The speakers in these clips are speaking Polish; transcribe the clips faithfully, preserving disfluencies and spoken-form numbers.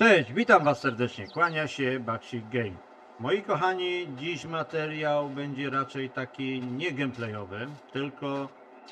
Cześć, witam Was serdecznie, kłania się Baksik Game. Moi kochani, dziś materiał będzie raczej taki nie gameplayowy, tylko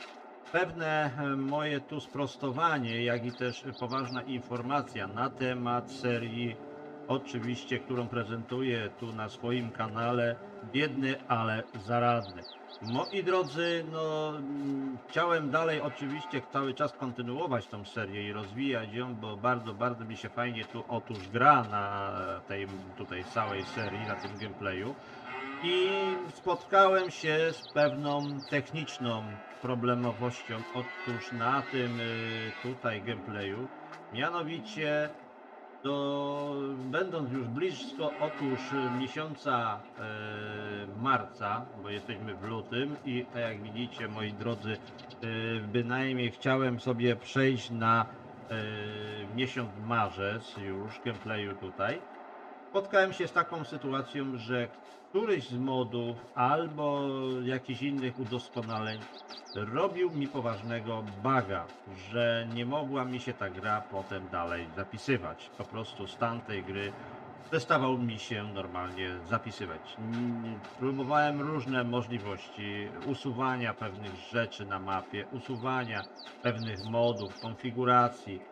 pewne e, moje tu sprostowanie, jak i też poważna informacja na temat serii, oczywiście, którą prezentuję tu na swoim kanale, Biedny, ale zaradny. Moi drodzy, no mm, chciałem dalej oczywiście cały czas kontynuować tą serię i rozwijać ją, bo bardzo, bardzo mi się fajnie tu otóż gra na tej tutaj całej serii, na tym gameplayu. I spotkałem się z pewną techniczną problemowością otóż na tym y, tutaj gameplayu. Mianowicie, do, będąc już blisko otóż miesiąca e, marca, bo jesteśmy w lutym i tak jak widzicie, moi drodzy, e, bynajmniej chciałem sobie przejść na e, miesiąc marzec już gameplayu tutaj. Spotkałem się z taką sytuacją, że któryś z modów albo jakichś innych udoskonaleń robił mi poważnego buga, że nie mogła mi się ta gra potem dalej zapisywać. Po prostu stan tej gry przestawał mi się normalnie zapisywać. Mm, Próbowałem różne możliwości usuwania pewnych rzeczy na mapie, usuwania pewnych modów, konfiguracji.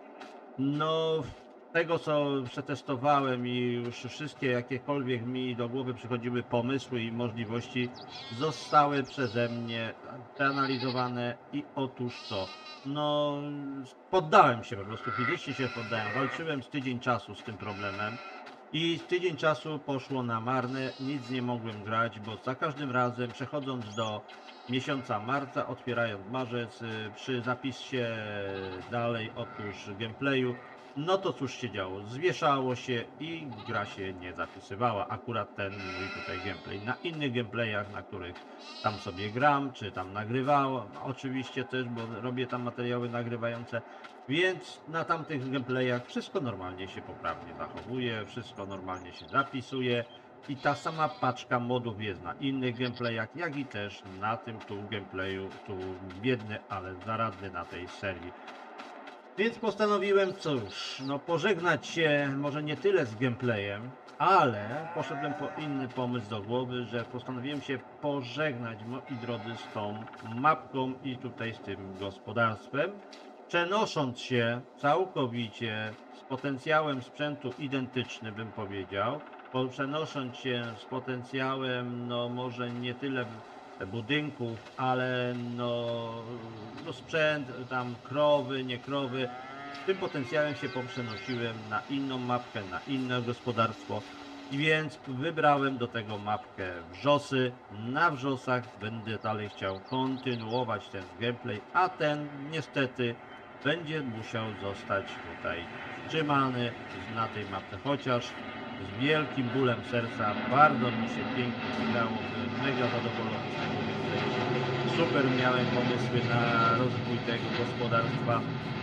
No, tego co przetestowałem i już wszystkie jakiekolwiek mi do głowy przychodziły pomysły i możliwości zostały przeze mnie przeanalizowane i otóż co? No, poddałem się po prostu, fizycznie się poddałem. Walczyłem z tydzień czasu z tym problemem i z tydzień czasu poszło na marne, nic nie mogłem grać, bo za każdym razem przechodząc do miesiąca marca, otwierając marzec, y, przy zapisie dalej otóż gameplayu, no to cóż się działo? Zwieszało się i gra się nie zapisywała. Akurat ten mój tutaj gameplay. Na innych gameplayach, na których tam sobie gram, czy tam nagrywałem, oczywiście też, bo robię tam materiały nagrywające, więc na tamtych gameplayach wszystko normalnie się poprawnie zachowuje, wszystko normalnie się zapisuje. I ta sama paczka modów jest na innych gameplayach, jak i też na tym tu gameplayu, tu biedny, ale zaradny na tej serii. Więc postanowiłem, cóż, no pożegnać się może nie tyle z gameplayem, ale poszedłem po inny pomysł do głowy, że postanowiłem się pożegnać, moi drodzy, z tą mapką i tutaj z tym gospodarstwem, przenosząc się całkowicie z potencjałem sprzętu identyczny, bym powiedział, po- przenosząc się z potencjałem, no może nie tyle budynków, ale no, no sprzęt, tam krowy, nie krowy. Tym potencjałem się poprzenosiłem na inną mapkę, na inne gospodarstwo. I więc wybrałem do tego mapkę wrzosy. Na wrzosach będę dalej chciał kontynuować ten gameplay, a ten niestety będzie musiał zostać tutaj wstrzymany na tej mapce, chociaż z wielkim bólem serca, bardzo mi się pięknie grało, byłem mega zadowolony z tego gameplayu. Super miałem pomysły na rozwój tego gospodarstwa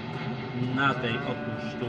na tej otóż tu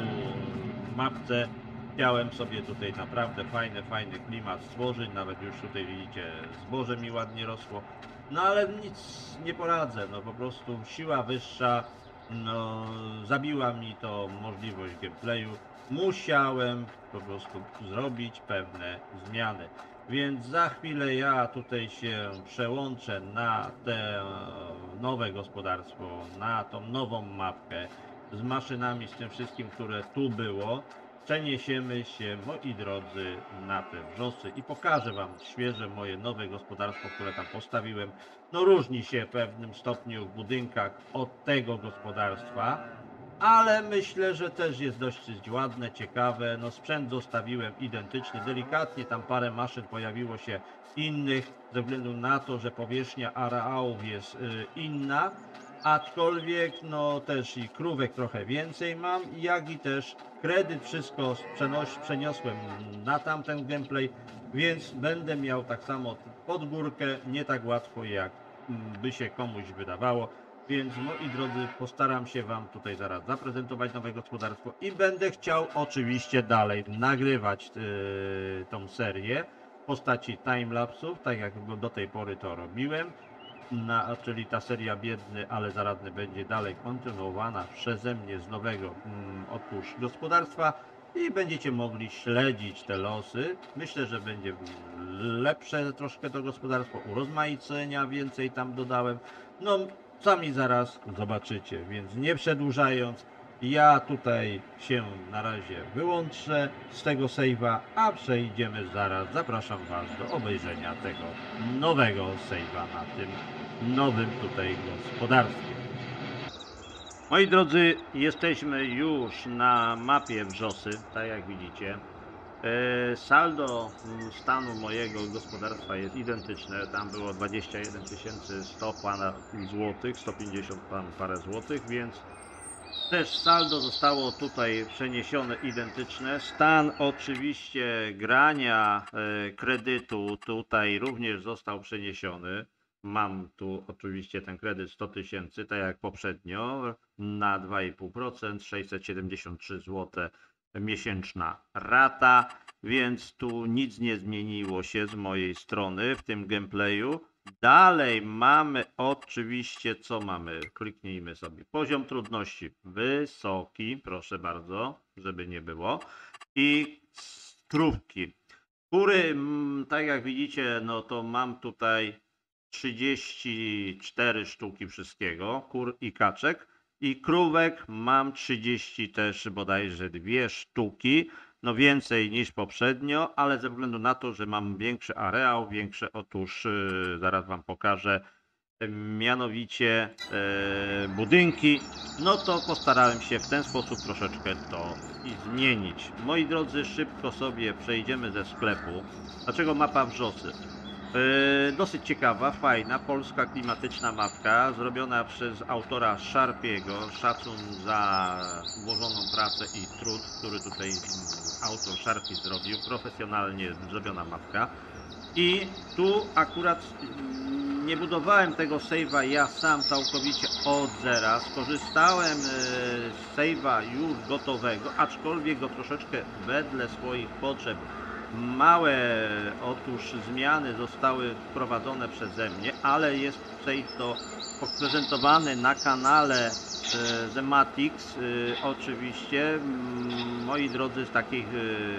mapce. Chciałem sobie tutaj naprawdę fajny, fajny klimat stworzyć, nawet już tutaj widzicie, zboże mi ładnie rosło, no ale nic nie poradzę, no po prostu siła wyższa, no zabiła mi to możliwość gameplayu, musiałem po prostu zrobić pewne zmiany. Więc za chwilę ja tutaj się przełączę na te nowe gospodarstwo, na tą nową mapkę z maszynami, z tym wszystkim, które tu było. Przeniesiemy się, moi drodzy, na te wrzosy i pokażę Wam świeże moje nowe gospodarstwo, które tam postawiłem. No różni się w pewnym stopniu w budynkach od tego gospodarstwa, ale myślę, że też jest dość ładne, ciekawe. No sprzęt zostawiłem identyczny, delikatnie tam parę maszyn pojawiło się innych, ze względu na to, że powierzchnia areałów jest y, inna, aczkolwiek no też i krówek trochę więcej mam, jak i też kredyt wszystko przenoś, przeniosłem na tamten gameplay, więc będę miał tak samo pod górkę, nie tak łatwo jak mm, by się komuś wydawało. Więc moi drodzy, postaram się Wam tutaj zaraz zaprezentować nowe gospodarstwo i będę chciał oczywiście dalej nagrywać yy, tą serię w postaci timelapsów, tak jak do tej pory to robiłem. Na, czyli ta seria Biedny, ale zaradny będzie dalej kontynuowana przeze mnie z nowego mm, otóż gospodarstwa. i będziecie mogli śledzić te losy. Myślę, że będzie lepsze troszkę to gospodarstwo, urozmaicenia więcej tam dodałem. No, sami zaraz zobaczycie, więc nie przedłużając, ja tutaj się na razie wyłączę z tego save'a, a przejdziemy zaraz. Zapraszam Was do obejrzenia tego nowego save'a na tym nowym tutaj gospodarstwie. Moi drodzy, jesteśmy już na mapie Wrzosy, tak jak widzicie. E, Saldo mm, stanu mojego gospodarstwa jest identyczne. Tam było dwadzieścia jeden tysięcy sto pana złotych, sto pięćdziesiąt pan parę złotych, więc też saldo zostało tutaj przeniesione identyczne. Stan oczywiście grania e, kredytu tutaj również został przeniesiony. Mam tu oczywiście ten kredyt sto tysięcy, tak jak poprzednio, na dwa i pół procent, sześćset siedemdziesiąt trzy złote miesięczna rata, więc tu nic nie zmieniło się z mojej strony w tym gameplayu. Dalej mamy oczywiście, co mamy? Kliknijmy sobie. Poziom trudności wysoki, proszę bardzo, żeby nie było. I krówki. Kury, tak jak widzicie, no to mam tutaj trzydzieści cztery sztuki wszystkiego, kur i kaczek. I krówek mam trzydzieści też bodajże dwie sztuki. No więcej niż poprzednio, ale ze względu na to, że mam większy areał, większe, otóż yy, zaraz Wam pokażę, yy, mianowicie yy, budynki, no to postarałem się w ten sposób troszeczkę to i zmienić. Moi drodzy, szybko sobie przejdziemy ze sklepu. Dlaczego mapa Wrzosy? Yy, dosyć ciekawa, fajna, polska klimatyczna mapka, zrobiona przez autora Sharpiego. Szacun za włożoną pracę i trud, który tutaj autor Sharpie zrobił. Profesjonalnie zrobiona mapka. I tu akurat nie budowałem tego save'a ja sam całkowicie od zera. Skorzystałem z save'a już gotowego, aczkolwiek go troszeczkę wedle swoich potrzeb. Małe otóż zmiany zostały wprowadzone przeze mnie, ale jest save to prezentowany na kanale e, Zematix. E, oczywiście, m, moi drodzy, z takich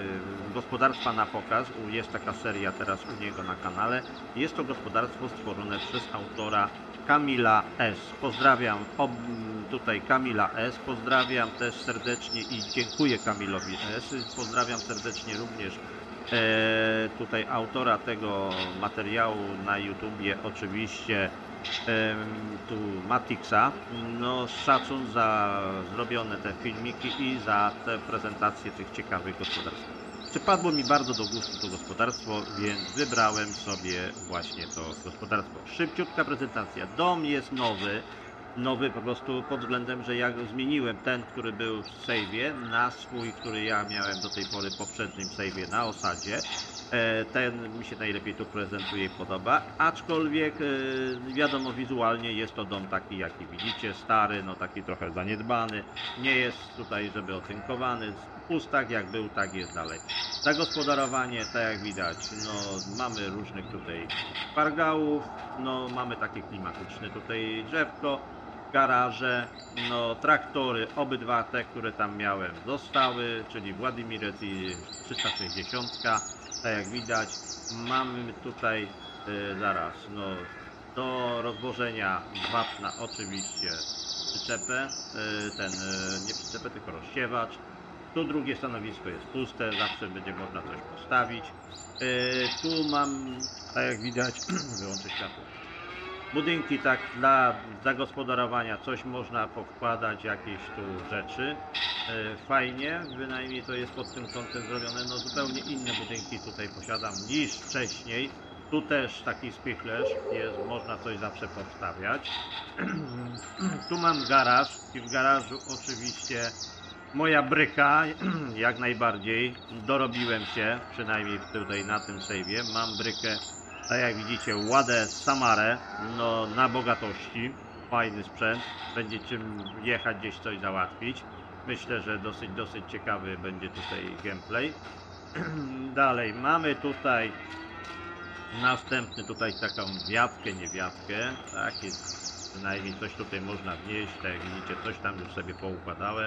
e, gospodarstwa na pokaz, jest taka seria teraz u niego na kanale. Jest to gospodarstwo stworzone przez autora Kamila S. Pozdrawiam ob, tutaj Kamila S. Pozdrawiam też serdecznie i dziękuję Kamilowi S. Pozdrawiam serdecznie również E, tutaj autora tego materiału na YouTubie, oczywiście e, tu Matixa. No, szacun za zrobione te filmiki i za te prezentacje tych ciekawych gospodarstw. Przypadło mi bardzo do gustu to gospodarstwo, więc wybrałem sobie właśnie to gospodarstwo. Szybciutka prezentacja. Dom jest nowy. Nowy po prostu pod względem, że ja zmieniłem ten, który był w save'ie, na swój, który ja miałem do tej pory w poprzednim save'ie na osadzie. Ten mi się najlepiej tu prezentuje i podoba, aczkolwiek wiadomo, wizualnie jest to dom taki, jaki widzicie, stary, no taki trochę zaniedbany, nie jest tutaj, żeby otynkowany, pustak jak był, tak jest dalej. Zagospodarowanie, tak jak widać, no mamy różnych tutaj pargałów, no mamy takie klimatyczne tutaj drzewko, garaże, no traktory, obydwa te, które tam miałem, zostały, czyli Władimirec i trzysta sześćdziesiąt. Tak jak widać, mamy tutaj y, zaraz, no do rozłożenia wapna oczywiście przyczepę, y, ten, y, nie przyczepę, tylko rozsiewacz. Tu drugie stanowisko jest puste, zawsze będzie można coś postawić. Y, tu mam, tak jak widać, wyłączę światło. Budynki tak dla zagospodarowania, coś można powkładać, jakieś tu rzeczy. Fajnie, bynajmniej to jest pod tym kątem zrobione. No zupełnie inne budynki tutaj posiadam niż wcześniej. Tu też taki spichlerz jest, można coś zawsze powstawiać. Tu mam garaż i w garażu oczywiście moja bryka, jak najbardziej. Dorobiłem się, przynajmniej tutaj na tym save'ie. Mam brykę, tak jak widzicie, ładę Samarę, no na bogatości. Fajny sprzęt, będziecie jechać gdzieś coś załatwić. Myślę, że dosyć, dosyć ciekawy będzie tutaj gameplay. Dalej, mamy tutaj następny, tutaj taką wiatkę, nie wiatkę, tak jest, przynajmniej coś tutaj można wnieść, tak jak widzicie, coś tam już sobie poukładałem.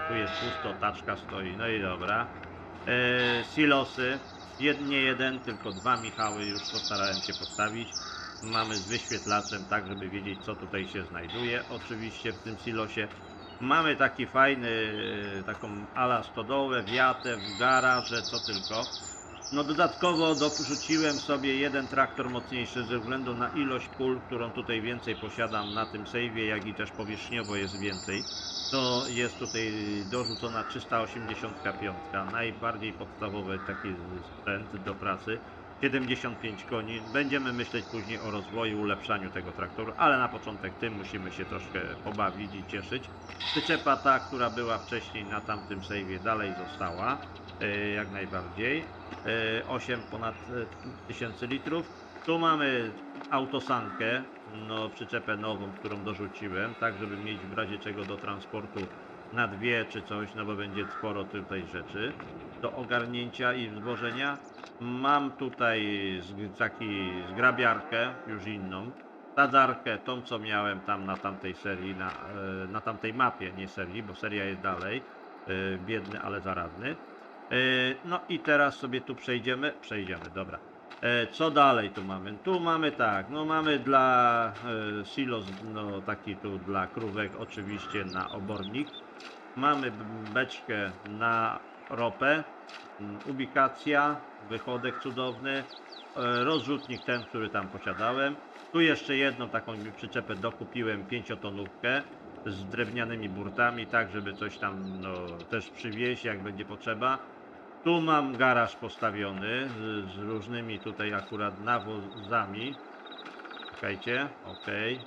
Tu jest pusto, taczka stoi, no i dobra. E, silosy, Jed, nie jeden, tylko dwa Michały już postarałem się postawić. Mamy z wyświetlaczem, tak żeby wiedzieć, co tutaj się znajduje. Oczywiście w tym silosie mamy taki fajny, e, taką ala stodołę, wiatę, w garaże, co tylko. No dodatkowo dorzuciłem sobie jeden traktor mocniejszy ze względu na ilość pól, którą tutaj więcej posiadam na tym save'ie, jak i też powierzchniowo jest więcej. To jest tutaj dorzucona trzysta osiemdziesiąt pięć, najbardziej podstawowy taki sprzęt do pracy. siedemdziesiąt pięć koni. Będziemy myśleć później o rozwoju, ulepszaniu tego traktoru, ale na początek tym musimy się troszkę pobawić i cieszyć. Przyczepa ta, która była wcześniej na tamtym save'ie, dalej została, jak najbardziej. osiem ponad tysięcy litrów. Tu mamy autosankę, no przyczepę nową, którą dorzuciłem, tak żeby mieć w razie czego do transportu na dwie czy coś, no bo będzie sporo tutaj rzeczy do ogarnięcia i zwożenia. Mam tutaj z, taki zgrabiarkę, już inną, sadzarkę, tą co miałem tam na tamtej serii, na, na tamtej mapie, nie serii, bo seria jest dalej, biedny, ale zaradny. No i teraz sobie tu przejdziemy, przejdziemy, dobra. Co dalej tu mamy? Tu mamy tak, no mamy dla e, silos, no taki tu dla krówek oczywiście na obornik. Mamy beczkę na ropę, ubikacja, wychodek cudowny, e, rozrzutnik ten, który tam posiadałem. Tu jeszcze jedną taką przyczepę dokupiłem, pięciotonówkę z drewnianymi burtami, tak żeby coś tam no, też przywieźć, jak będzie potrzeba. Tu mam garaż postawiony z, z różnymi tutaj akurat nawozami. Czekajcie, ok.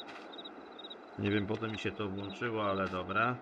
Nie wiem, potem mi się to włączyło, ale dobra.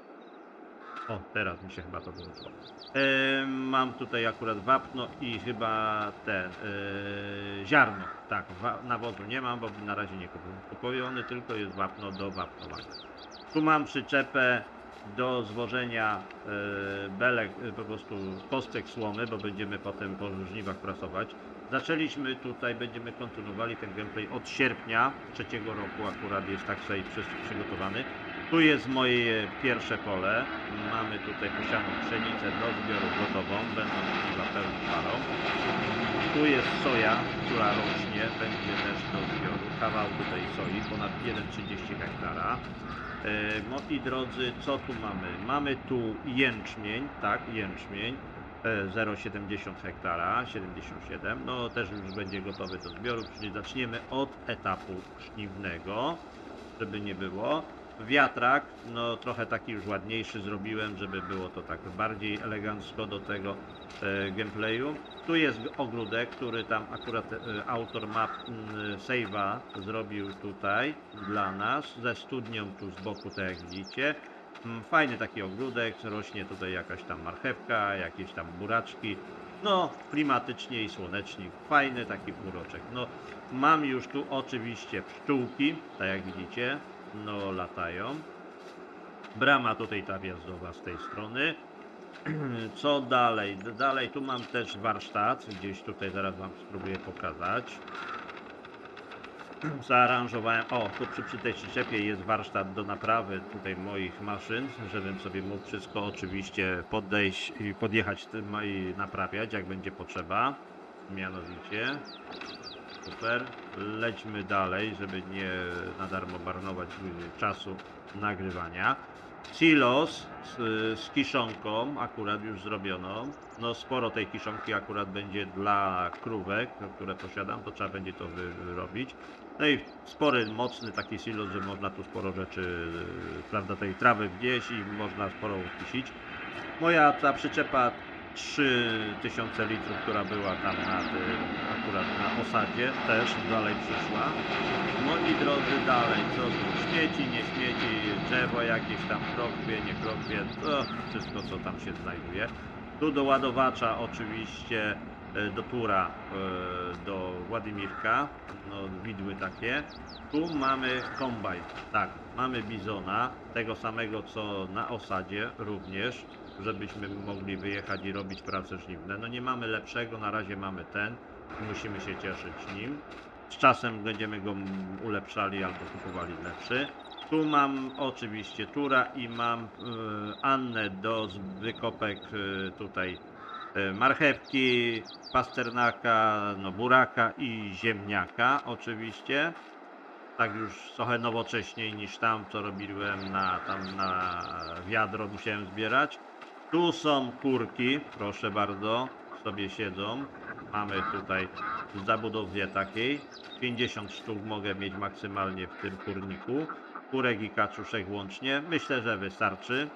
O, teraz mi się chyba to włączyło. E, mam tutaj akurat wapno i chyba ten e, ziarno. Tak, nawozu nie mam, bo na razie nie kupiłem. Kupiony tylko jest wapno do wapnowania. Tu mam przyczepę do zwożenia e, belek, e, po prostu kostek słomy, bo będziemy potem po żniwach prasować. Zaczęliśmy tutaj, będziemy kontynuowali ten gameplay od sierpnia trzeciego roku, akurat jest tak sobie przygotowany. Tu jest moje pierwsze pole, mamy tutaj posianą pszenicę do zbioru gotową, będą za pełną parą. Tu jest soja, która rośnie, będzie też do zbioru, kawał tutaj soi, ponad jeden przecinek trzydzieści hektara. E, moi drodzy, co tu mamy? Mamy tu jęczmień, tak, jęczmień, e, zero przecinek siedemdziesiąt hektara, siedemdziesiąt siedem, no też już będzie gotowy do zbioru, czyli zaczniemy od etapu żniwnego, żeby nie było. Wiatrak, no trochę taki już ładniejszy zrobiłem, żeby było to tak bardziej elegancko do tego e, gameplayu. Tu jest ogródek, który tam akurat e, autor map e, save'a zrobił tutaj dla nas, ze studnią tu z boku, tak jak widzicie. Fajny taki ogródek, rośnie tutaj jakaś tam marchewka, jakieś tam buraczki. No, klimatycznie i słonecznie, fajny taki póroczek. No, mam już tu oczywiście pszczółki, tak jak widzicie. No latają. Brama tutaj ta wjazdowa z tej strony. Co dalej? Dalej tu mam też warsztat. Gdzieś tutaj zaraz wam spróbuję pokazać. Zaaranżowałem. O, tu przy, przy tej przyczepie jest warsztat do naprawy tutaj moich maszyn, żebym sobie mógł wszystko oczywiście podejść i podjechać tym i naprawiać, jak będzie potrzeba. Mianowicie. Super, lećmy dalej, żeby nie na darmo marnować czasu nagrywania. Silos z, z kiszonką, akurat już zrobioną. No sporo tej kiszonki akurat będzie dla krówek, które posiadam, to trzeba będzie to wyrobić. No i spory, mocny taki silos, że można tu sporo rzeczy, prawda, tej trawy gdzieś i można sporo ukisić. Moja ta przyczepa trzy tysiące litrów, która była tam na tym, akurat na osadzie, też dalej przyszła. Moi drodzy, dalej, co tu? Śmieci, nie śmieci, drzewo jakieś tam, krokwie, nie krokwie, to wszystko co tam się znajduje. Tu do ładowacza oczywiście, do tura, do Władimirka, no widły takie. Tu mamy kombajn, tak, mamy bizona, tego samego co na osadzie również, żebyśmy mogli wyjechać i robić prace żniwne. No nie mamy lepszego, na razie mamy ten, musimy się cieszyć nim. z czasem będziemy go ulepszali albo kupowali lepszy. Tu mam oczywiście tura i mam y, Annę do wykopek y, tutaj y, marchewki, pasternaka, no buraka i ziemniaka oczywiście. Tak już trochę nowocześniej niż tam, co robiłem na, tam na wiadro musiałem zbierać. Tu są kurki, proszę bardzo, sobie siedzą. Mamy tutaj w zabudowie takiej. pięćdziesiąt sztuk mogę mieć maksymalnie w tym kurniku. Kurek i kaczuszek łącznie. Myślę, że wystarczy.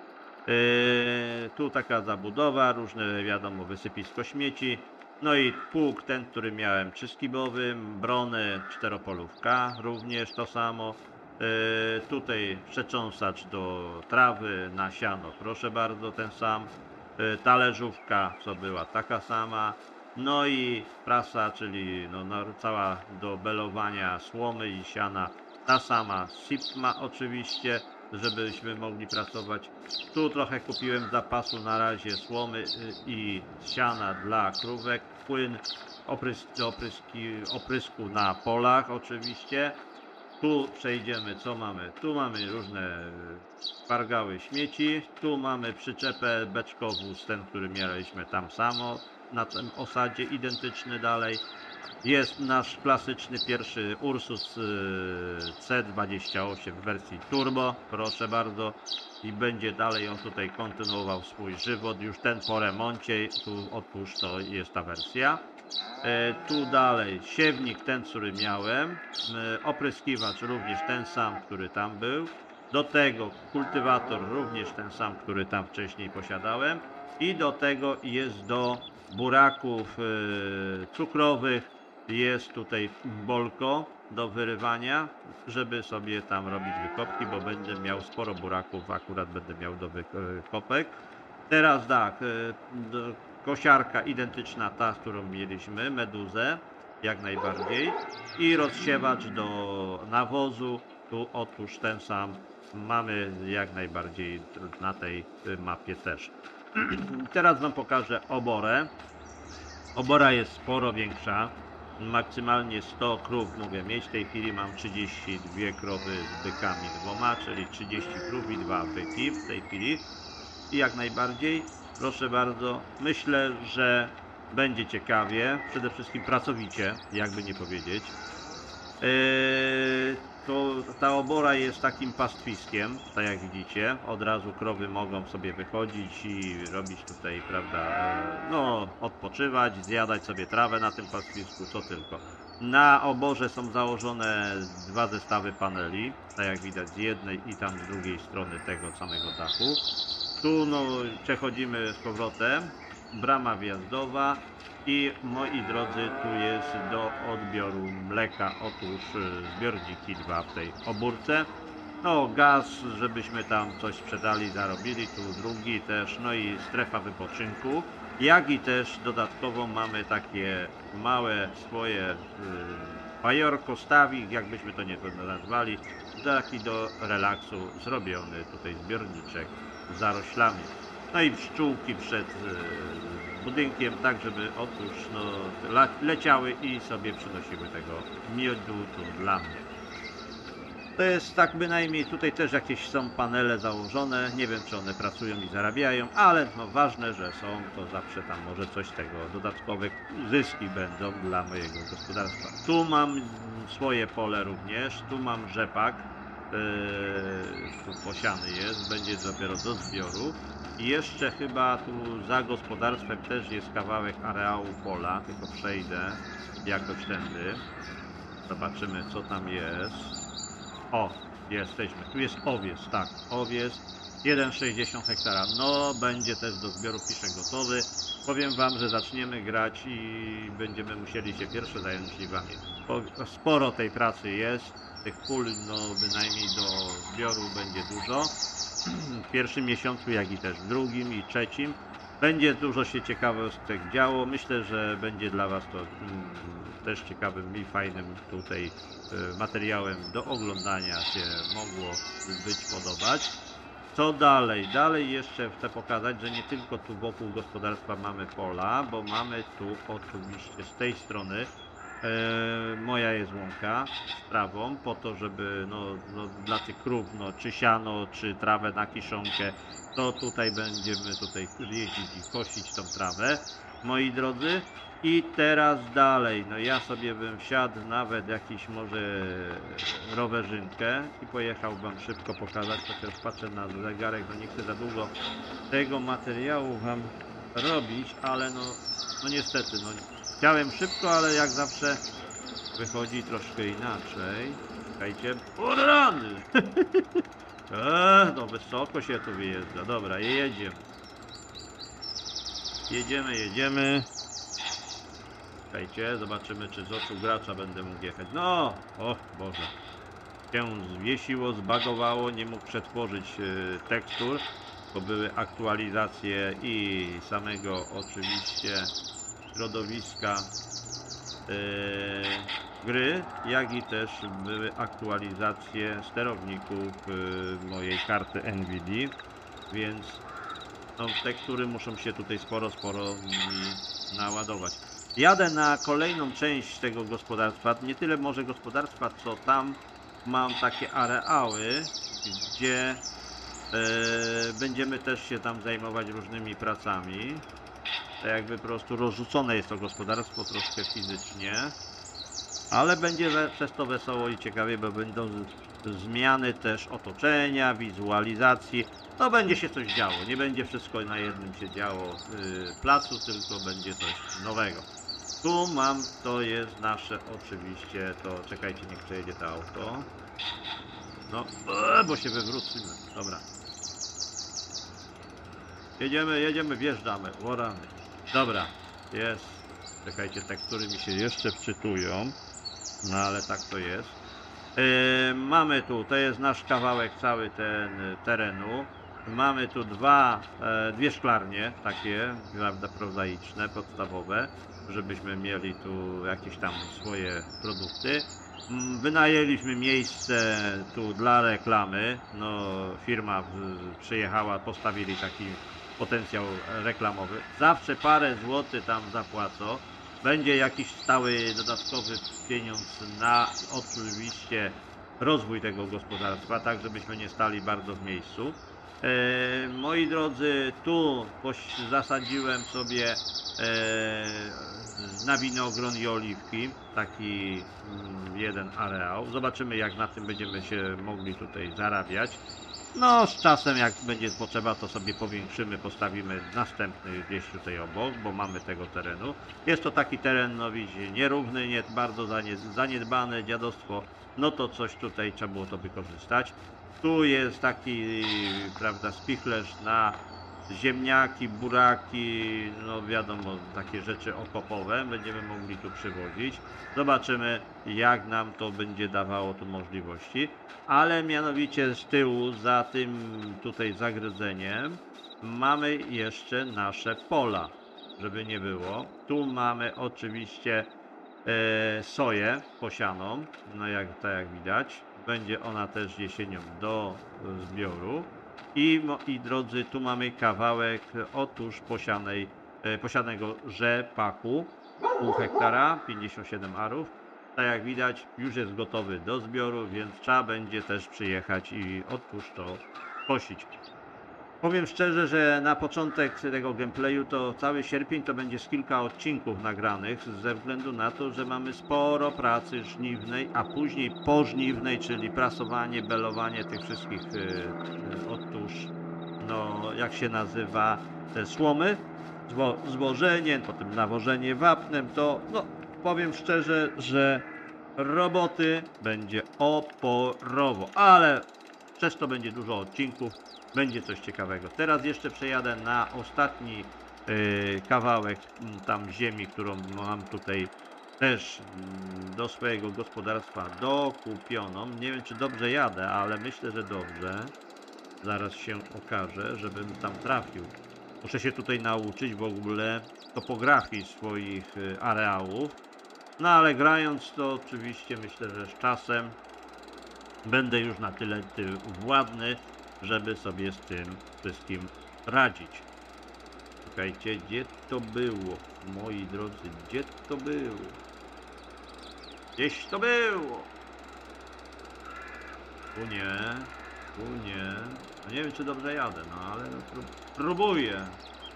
Yy, tu taka zabudowa, różne wiadomo wysypisko śmieci. No i pług ten, który miałem trzyskibowy, brony czteropolówka, również to samo. Yy, tutaj przecząsacz do trawy, na siano, proszę bardzo, ten sam. Yy, talerzówka, co była taka sama. No i prasa, czyli no, no, cała do belowania słomy i siana, ta sama. Sipma oczywiście, żebyśmy mogli pracować. Tu trochę kupiłem zapasu na razie słomy i siana dla krówek, płyn oprysk, opryski, oprysku na polach oczywiście. Tu przejdziemy, co mamy? Tu mamy różne pargały śmieci, tu mamy przyczepę beczkowóz, ten, który mieliśmy tam samo, na tym osadzie identyczny dalej. Jest nasz klasyczny pierwszy Ursus C dwadzieścia osiem w wersji turbo, proszę bardzo. I będzie dalej on tutaj kontynuował swój żywot, już ten po remoncie, tu otwórz, to jest ta wersja. E, tu dalej siewnik ten, który miałem, e, opryskiwacz również ten sam, który tam był. Do tego kultywator również ten sam, który tam wcześniej posiadałem. I do tego jest do buraków e, cukrowych, jest tutaj bolko do wyrywania, żeby sobie tam robić wykopki, bo będę miał sporo buraków, akurat będę miał do wykopek. Teraz tak, kosiarka identyczna ta, z którą mieliśmy, meduzę, jak najbardziej. I rozsiewacz do nawozu, tu otóż ten sam mamy jak najbardziej na tej mapie też. Teraz wam pokażę oborę. Obora jest sporo większa. Maksymalnie sto krów mogę mieć. W tej chwili mam trzydzieści dwie krowy z bykami dwoma, czyli trzydzieści krów i dwa byki w tej chwili. I jak najbardziej, proszę bardzo, myślę, że będzie ciekawie, przede wszystkim pracowicie, jakby nie powiedzieć. Yy, to ta obora jest takim pastwiskiem, tak jak widzicie, od razu krowy mogą sobie wychodzić i robić tutaj, prawda, yy, no odpoczywać, zjadać sobie trawę na tym pastwisku, co tylko. Na oborze są założone dwa zestawy paneli, tak jak widać z jednej i tam z drugiej strony tego samego dachu. Tu no przechodzimy z powrotem, brama wjazdowa. I moi drodzy, tu jest do odbioru mleka, otóż zbiorniki dwa w tej obórce. No gaz, żebyśmy tam coś sprzedali, zarobili, tu drugi też, no i strefa wypoczynku. Jak i też dodatkowo mamy takie małe swoje y, pajorko, stawik, jakbyśmy to nie nazwali, taki do relaksu zrobiony tutaj zbiorniczek z zaroślami. No i pszczółki przed y, budynkiem, tak żeby otóż no, leciały i sobie przynosiły tego miodu tu dla mnie. To jest tak bynajmniej, tutaj też jakieś są panele założone, nie wiem czy one pracują i zarabiają, ale no ważne, że są, to zawsze tam może coś z tego, dodatkowe zyski będą dla mojego gospodarstwa. Tu mam swoje pole również, tu mam rzepak, yy, tu posiany jest, będzie dopiero do zbioru. I jeszcze chyba tu za gospodarstwem też jest kawałek areału pola, tylko przejdę jakoś tędy. Zobaczymy co tam jest. O, jesteśmy. Tu jest owiec, tak, owiec. jeden przecinek sześćdziesiąt hektara. No, będzie też do zbioru, pisze gotowy. Powiem wam, że zaczniemy grać i będziemy musieli się pierwsze zająć żniwami. Sporo tej pracy jest. Tych pól, no bynajmniej do zbioru będzie dużo. W pierwszym miesiącu, jak i też w drugim i trzecim. Będzie dużo się ciekawostek działo. Myślę, że będzie dla was to mm, też ciekawym i fajnym tutaj y, materiałem do oglądania się mogło być podobać. Co dalej? Dalej jeszcze chcę pokazać, że nie tylko tu wokół gospodarstwa mamy pola, bo mamy tu oczywiście z tej strony E, moja jest łąka z trawą, po to, żeby no, no, dla tych krów, no, czy siano, czy trawę na kiszonkę, to tutaj będziemy tutaj jeździć i kosić tą trawę, moi drodzy. I teraz dalej, no ja sobie bym wsiadł nawet jakiś może rowerzynkę i pojechał wam szybko pokazać, chociaż patrzę na zegarek, no nie chcę za długo tego materiału wam robić, ale no, no niestety, no chciałem szybko, ale jak zawsze wychodzi troszkę inaczej. Czekajcie, o rany! Eee, no wysoko się tu wyjeżdża, dobra, jedziemy. Jedziemy, jedziemy. Czekajcie, zobaczymy, czy z oczu gracza będę mógł jechać. No, o Boże. Się zwiesiło, zbagowało, nie mógł przetworzyć y, tekstur, bo były aktualizacje i samego oczywiście środowiska y, gry, jak i też były aktualizacje sterowników y, mojej karty Nvidia, więc no, tekstury muszą się tutaj sporo, sporo mi naładować. Jadę na kolejną część tego gospodarstwa, nie tyle może gospodarstwa, co tam mam takie areały, gdzie e, będziemy też się tam zajmować różnymi pracami. Tak jakby po prostu rozrzucone jest to gospodarstwo troszkę fizycznie, ale będzie we, przez to wesoło i ciekawie, bo będą z, zmiany też otoczenia, wizualizacji. No będzie się coś działo, nie będzie wszystko na jednym się działo y, placu, tylko będzie coś nowego. Tu mam, to jest nasze oczywiście, to czekajcie, niech przejedzie to auto. No, e, bo się wywrócimy. Dobra. Jedziemy, jedziemy, wjeżdżamy. Woramy. Dobra, jest. Czekajcie, tekstury mi się jeszcze wczytują. No ale tak to jest. Yy, mamy tu, to jest nasz kawałek cały ten y, terenu. Mamy tu dwa, e, dwie szklarnie, takie, prawda, prozaiczne, podstawowe, żebyśmy mieli tu jakieś tam swoje produkty. Mm, Wynajęliśmy miejsce tu dla reklamy. No, firma w, przyjechała, postawili taki potencjał reklamowy. Zawsze parę złotych tam zapłacą. Będzie jakiś stały dodatkowy pieniądz na oczywiście rozwój tego gospodarstwa, tak żebyśmy nie stali bardzo w miejscu. E, moi drodzy, tu zasadziłem sobie e, na winogron i oliwki, taki mm, jeden areał. Zobaczymy, jak na tym będziemy się mogli tutaj zarabiać. No, z czasem, jak będzie potrzeba, to sobie powiększymy, postawimy następny gdzieś tutaj obok, bo mamy tego terenu. Jest to taki teren, no widzicie, nierówny, nie bardzo zaniedbane, dziadostwo, no to coś tutaj trzeba było to wykorzystać. Tu jest taki, prawda, spichlerz na ziemniaki, buraki, no wiadomo, takie rzeczy okopowe będziemy mogli tu przywozić. Zobaczymy, jak nam to będzie dawało tu możliwości. Ale mianowicie z tyłu, za tym tutaj zagrodzeniem, mamy jeszcze nasze pola, żeby nie było. Tu mamy oczywiście e, soję posianą, no jak, tak jak widać. Będzie ona też jesienią do zbioru. I moi drodzy, tu mamy kawałek otóż posianej, e, posianego rzepaku, pół hektara, pięćdziesiąt siedem arów. Tak jak widać, już jest gotowy do zbioru, więc trzeba będzie też przyjechać i otóż to kosić. Powiem szczerze, że na początek tego gameplayu to cały sierpień to będzie z kilka odcinków nagranych, ze względu na to, że mamy sporo pracy żniwnej, a później pożniwnej, czyli prasowanie, belowanie tych wszystkich y, y, otóż, no jak się nazywa, te słomy, zwo, zwożenie, potem nawożenie wapnem, to no powiem szczerze, że roboty będzie oporowo, ale przez to będzie dużo odcinków. Będzie coś ciekawego. Teraz jeszcze przejadę na ostatni yy, kawałek m, tam ziemi, którą mam tutaj też m, do swojego gospodarstwa dokupioną. Nie wiem, czy dobrze jadę, ale myślę, że dobrze. Zaraz się okaże, żebym tam trafił. Muszę się tutaj nauczyć w ogóle topografii swoich yy, areałów. No ale grając to oczywiście myślę, że z czasem będę już na tyle ty, władny, żeby sobie z tym wszystkim radzić. Słuchajcie, gdzie to było? Moi drodzy, gdzie to było? Gdzieś to było. Tu nie, tu nie. No nie wiem, czy dobrze jadę, no ale no, prób próbuję.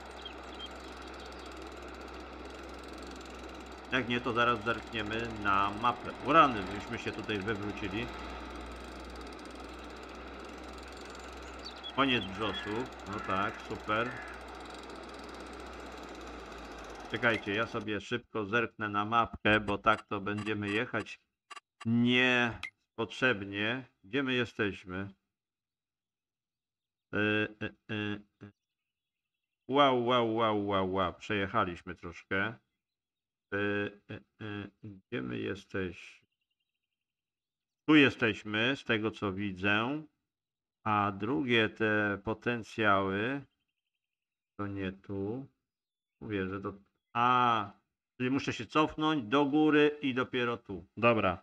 Jak nie, to zaraz zerkniemy na mapę. O rany, myśmy się tutaj wywrócili. Koniec brzosu. No tak, super. Czekajcie, ja sobie szybko zerknę na mapkę, bo tak to będziemy jechać niepotrzebnie. Gdzie my jesteśmy? Yy, yy, yy. Wow, wow, wow, wow, wow. Przejechaliśmy troszkę. Yy, yy, yy. Gdzie my jesteśmy? Tu jesteśmy, z tego co widzę. A drugie te potencjały to nie tu. Mówię, że to... A, czyli muszę się cofnąć do góry i dopiero tu. Dobra.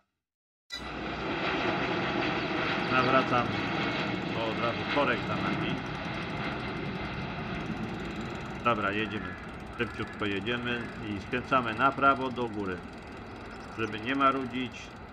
Nawracam. O, od razu korek za nami. Dobra, jedziemy. Szybciutko jedziemy i skręcamy na prawo do góry. Żeby nie marudzić.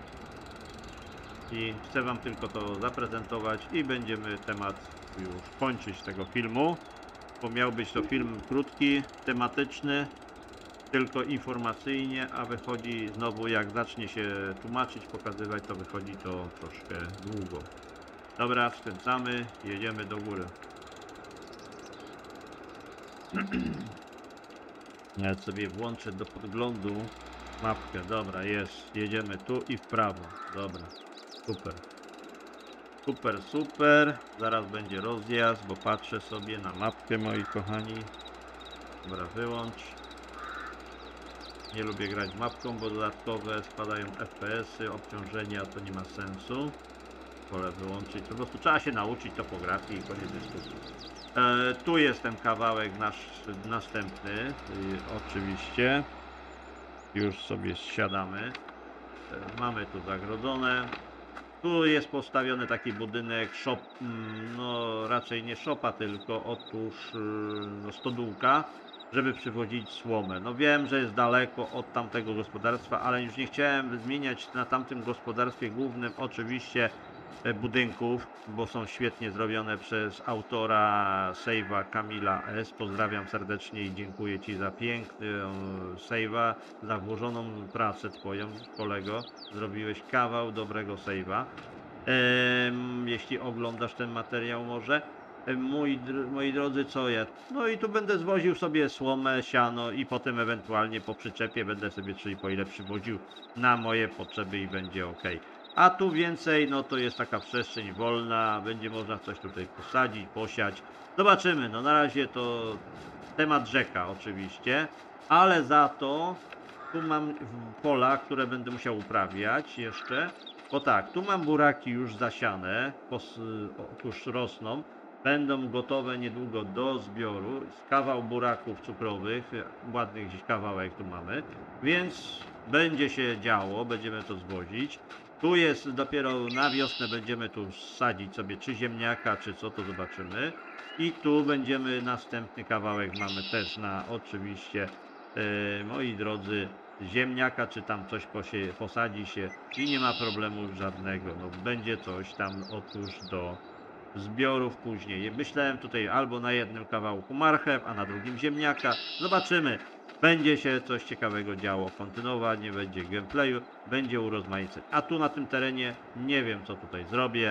I chcę wam tylko to zaprezentować i będziemy temat już kończyć tego filmu. Bo miał być to film krótki, tematyczny, tylko informacyjnie, a wychodzi znowu, jak zacznie się tłumaczyć, pokazywać, to wychodzi to troszkę długo. Dobra, skręcamy, jedziemy do góry. Ja sobie włączę do podglądu mapkę. Dobra, jest, jedziemy tu i w prawo. Dobra, super. Super, super. Zaraz będzie rozjazd, bo patrzę sobie na mapkę, moi kochani. Dobra, wyłącz. Nie lubię grać mapką, bo dodatkowe spadają F P S-y, obciążenia, to nie ma sensu. Wolę wyłączyć. Po prostu trzeba się nauczyć topografii i koniec dyskusji. E, tu jest ten kawałek nasz następny. Y, oczywiście. Już sobie zsiadamy. E, mamy tu zagrodzone. Tu jest postawiony taki budynek shop, no raczej nie szopa, tylko otóż no, stodółka, żeby przywozić słomę. No wiem, że jest daleko od tamtego gospodarstwa, ale już nie chciałem zmieniać na tamtym gospodarstwie głównym oczywiście budynków, bo są świetnie zrobione przez autora save'a Kamila S. Pozdrawiam serdecznie i dziękuję Ci za piękny save'a, za włożoną pracę Twoją, kolego. Zrobiłeś kawał dobrego save'a. Ehm, jeśli oglądasz ten materiał może. Mój, moi drodzy, co ja? No i tu będę zwoził sobie słomę, siano i potem ewentualnie po przyczepie będę sobie czyli po ile przywoził na moje potrzeby i będzie ok. A tu więcej, no to jest taka przestrzeń wolna, będzie można coś tutaj posadzić, posiać. Zobaczymy, no na razie to temat rzeka oczywiście, ale za to tu mam pola, które będę musiał uprawiać jeszcze. Bo tak, tu mam buraki już zasiane, już rosną, będą gotowe niedługo do zbioru. Kawał buraków cukrowych, ładnych gdzieś kawałek tu mamy, więc będzie się działo, będziemy to zwozić. Tu jest dopiero na wiosnę, będziemy tu sadzić sobie czy ziemniaka, czy co, to zobaczymy. I tu będziemy, następny kawałek mamy też na oczywiście, e, moi drodzy, ziemniaka, czy tam coś posie, posadzi się i nie ma problemu żadnego. No, będzie coś tam otóż do zbiorów później. Myślałem tutaj albo na jednym kawałku marchew, a na drugim ziemniaka. Zobaczymy. Będzie się coś ciekawego działo. Kontynuowanie będzie gameplayu, będzie urozmaiceń. A tu na tym terenie nie wiem, co tutaj zrobię.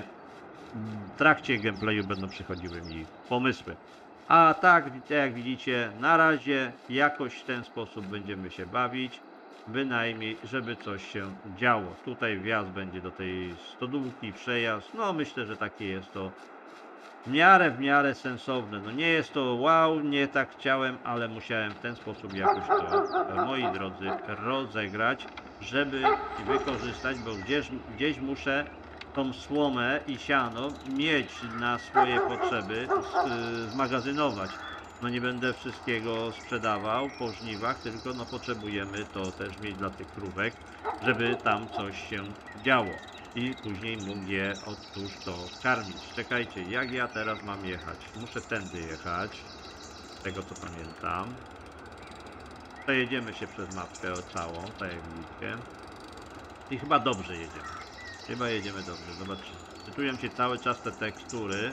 W trakcie gameplayu będą przychodziły mi pomysły. A tak, jak widzicie, na razie jakoś w ten sposób będziemy się bawić. Bynajmniej, żeby coś się działo. Tutaj wjazd będzie do tej stodółki, przejazd. No myślę, że takie jest to w miarę, w miarę sensowne. No nie jest to wow, nie tak chciałem, ale musiałem w ten sposób jakoś to, moi drodzy, rozegrać, żeby wykorzystać, bo gdzieś, gdzieś muszę tą słomę i siano mieć na swoje potrzeby, zmagazynować. No nie będę wszystkiego sprzedawał po żniwach, tylko no potrzebujemy to też mieć dla tych krówek, żeby tam coś się działo. I później mógł je otóż to karmić. Czekajcie, jak ja teraz mam jechać? Muszę tędy jechać, z tego co pamiętam. Przejedziemy się przez mapkę całą, tak jak widzicie. I chyba dobrze jedziemy. Chyba jedziemy dobrze, zobaczcie. Czytują się cały czas te tekstury,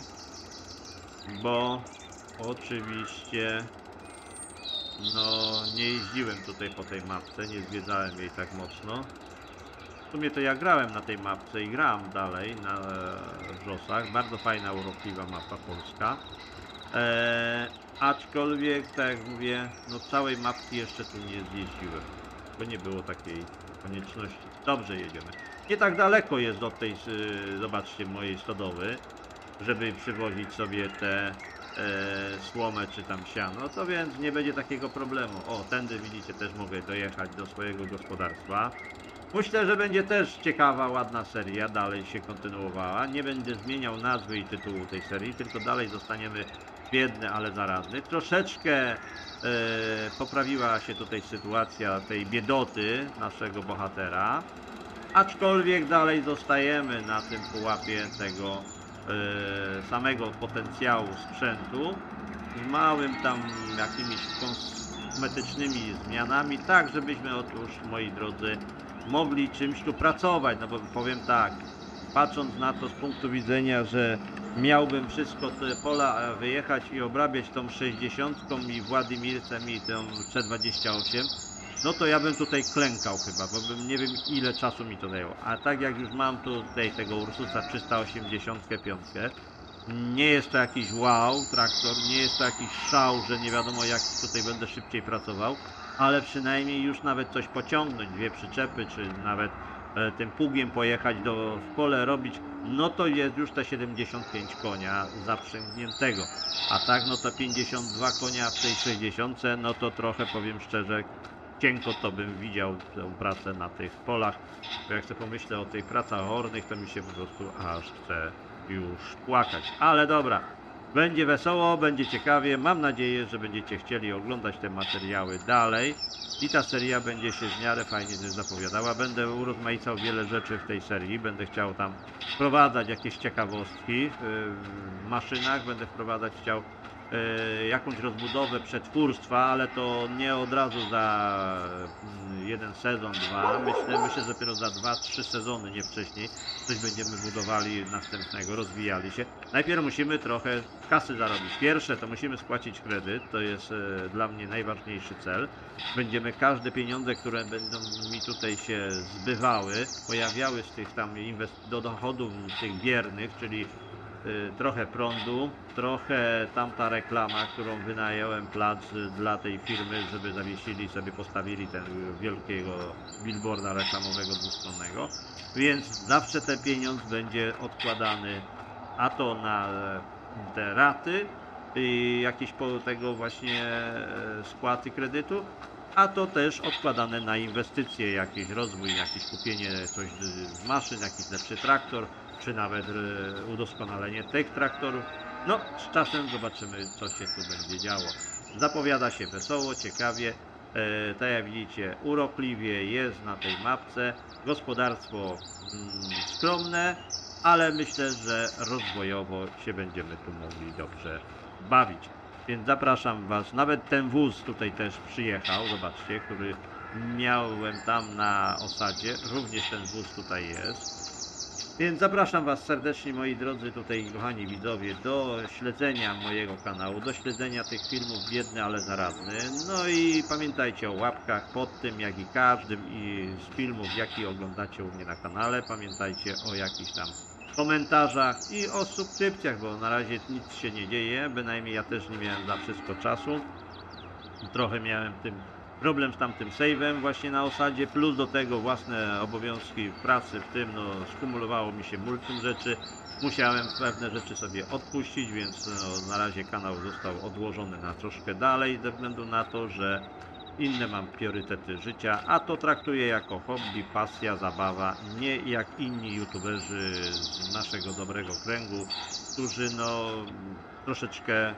bo oczywiście no nie jeździłem tutaj po tej mapce, nie zwiedzałem jej tak mocno. W sumie to ja grałem na tej mapce i gram dalej na Wrzosach. Bardzo fajna, urokliwa mapa polska. Eee, aczkolwiek, tak jak mówię, no całej mapki jeszcze tu nie zjeździłem, bo nie było takiej konieczności. Dobrze jedziemy. Nie tak daleko jest od tej, y, zobaczcie, mojej stodowy, żeby przywozić sobie te e, słomę czy tam siano, to więc nie będzie takiego problemu. O, tędy widzicie, też mogę dojechać do swojego gospodarstwa. Myślę, że będzie też ciekawa, ładna seria, dalej się kontynuowała. Nie będę zmieniał nazwy i tytułu tej serii, tylko dalej zostaniemy biedny, ale zaradny. Troszeczkę e, poprawiła się tutaj sytuacja tej biedoty naszego bohatera, aczkolwiek dalej zostajemy na tym pułapie tego e, samego potencjału sprzętu z małym tam jakimiś kosmetycznymi zmianami, tak żebyśmy otóż, moi drodzy, mogli czymś tu pracować, no bo powiem tak, patrząc na to z punktu widzenia, że miałbym wszystko te pola wyjechać i obrabiać tą sześćdziesiątką i Władimircem i tą C dwadzieścia osiem, no to ja bym tutaj klękał chyba, bo bym nie wiem ile czasu mi to zajęło. A tak jak już mam tutaj tego Ursusa trzysta osiemdziesiąt pięć, nie jest to jakiś wow traktor, nie jest to jakiś szał, że nie wiadomo jak tutaj będę szybciej pracował, ale przynajmniej już nawet coś pociągnąć, dwie przyczepy, czy nawet e, tym pługiem pojechać do, w pole robić, no to jest już te siedemdziesiąt pięć konia zaprzęgniętego. A tak, no to pięćdziesiąt dwa konia w tej sześćdziesiątce, no to trochę, powiem szczerze, cienko to bym widział tę pracę na tych polach. Bo jak sobie pomyślę o tych pracach hornych, to mi się po prostu aż chce już płakać. Ale dobra. Będzie wesoło, będzie ciekawie. Mam nadzieję, że będziecie chcieli oglądać te materiały dalej i ta seria będzie się w miarę fajnie zapowiadała. Będę urozmaicał wiele rzeczy w tej serii. Będę chciał tam wprowadzać jakieś ciekawostki w maszynach. Będę wprowadzać chciał jakąś rozbudowę przetwórstwa, ale to nie od razu za jeden sezon, dwa. Myślę, myślę, że dopiero za dwa, trzy sezony, nie wcześniej. Coś będziemy budowali następnego, rozwijali się. Najpierw musimy trochę kasy zarobić. Pierwsze to musimy spłacić kredyt, to jest e, dla mnie najważniejszy cel. Będziemy każde pieniądze, które będą mi tutaj się zbywały, pojawiały z tych tam inwest- do dochodów tych biernych, czyli trochę prądu, trochę tamta reklama, którą wynająłem plac dla tej firmy, żeby zawiesili sobie, postawili ten wielkiego billboarda reklamowego dwustronnego, więc zawsze ten pieniądz będzie odkładany a to na te raty i jakieś po tego właśnie spłaty kredytu, a to też odkładane na inwestycje, jakiś rozwój, jakieś kupienie coś z maszyn, jakiś lepszy traktor, czy nawet udoskonalenie tych traktorów. No, z czasem zobaczymy, co się tu będzie działo. Zapowiada się wesoło, ciekawie. E, tak jak widzicie, urokliwie jest na tej mapce. Gospodarstwo mm, skromne, ale myślę, że rozwojowo się będziemy tu mogli dobrze bawić. Więc zapraszam Was, nawet ten wóz tutaj też przyjechał, zobaczcie, który miałem tam na osadzie, również ten wóz tutaj jest. Więc zapraszam Was serdecznie, moi drodzy, tutaj kochani widzowie, do śledzenia mojego kanału, do śledzenia tych filmów Biedny, ale zaradny. No i pamiętajcie o łapkach pod tym, jak i każdym i z filmów, jaki oglądacie u mnie na kanale. Pamiętajcie o jakichś tam komentarzach i o subskrypcjach, bo na razie nic się nie dzieje, bynajmniej ja też nie miałem za wszystko czasu. Trochę miałem tym problem z tamtym save'em właśnie na osadzie, plus do tego własne obowiązki pracy, w tym no skumulowało mi się multum rzeczy, musiałem pewne rzeczy sobie odpuścić, więc no, na razie kanał został odłożony na troszkę dalej, ze względu na to, że inne mam priorytety życia, a to traktuję jako hobby, pasja, zabawa, nie jak inni youtuberzy z naszego dobrego kręgu, którzy no troszeczkę,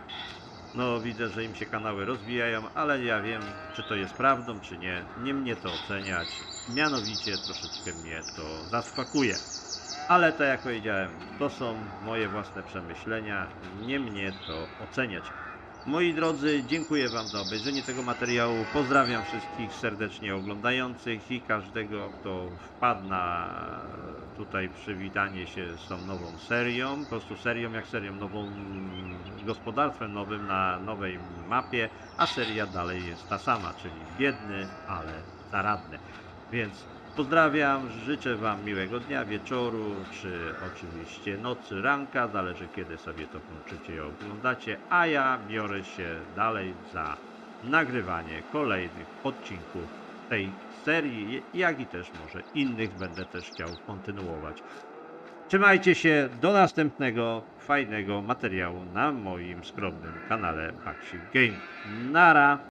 no widzę, że im się kanały rozwijają, ale ja wiem, czy to jest prawdą, czy nie. Nie mnie to oceniać. Mianowicie troszeczkę mnie to zaskakuje. Ale tak jak powiedziałem, to są moje własne przemyślenia. Nie mnie to oceniać. Moi drodzy, dziękuję Wam za obejrzenie tego materiału. Pozdrawiam wszystkich serdecznie oglądających i każdego, kto wpadł na tutaj przywitanie się z tą nową serią. Po prostu serią jak serią, nową gospodarstwem nowym na nowej mapie, a seria dalej jest ta sama, czyli biedny, ale zaradny. Więc pozdrawiam, życzę Wam miłego dnia, wieczoru, czy oczywiście nocy, ranka, zależy kiedy sobie to włączycie i oglądacie, a ja biorę się dalej za nagrywanie kolejnych odcinków tej serii, jak i też może innych będę też chciał kontynuować. Trzymajcie się, do następnego fajnego materiału na moim skromnym kanale Baxik Game. Nara!